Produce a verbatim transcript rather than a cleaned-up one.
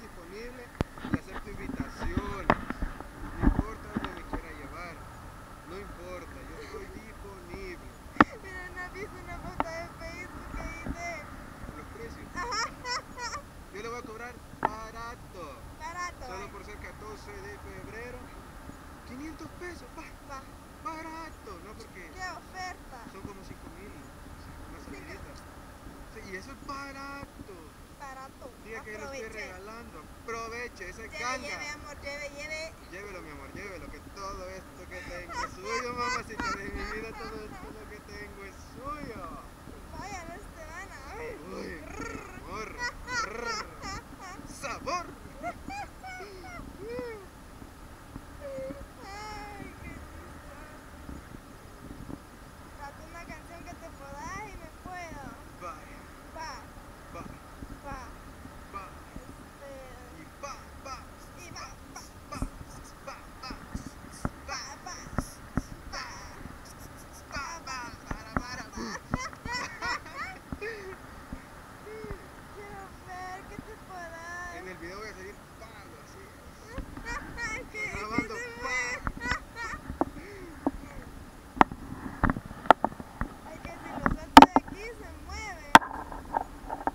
disponible y acepto invitaciones. No importa dónde me quiera llevar. No importa, yo estoy disponible. Pero no has visto una foto de Facebook que dice... Los precios. Ajá. Yo le voy a cobrar barato. Barato. Solo eh. por ser catorce de febrero. quinientos pesos, va. Va. Barato, no porque ¡Qué oferta! son como cinco mil. Una Sí, salidita. Sí, y eso es barato. Barato. Diga que yo lo estoy Aproveche. regalando. Aproveche, esa es Lleve, ganga. lleve, amor, lleve, lleve. Llévelo, mi amor, llévelo, que todo esto que tengo es suyo, mamacita de mi vida, todo esto lo que tengo es suyo. Vaya, no se van a... Ay. Uy, mi amor. Rrr. Sabor. Ay, qué chistoso. Trata una canción que te podas y me puedo. Vaya, Va, va, va. va. Este... Y va, va, Y va, va, va, va, va, va, va, va. va, va, para, para. Quiero ver que te podas. En el video voy a salir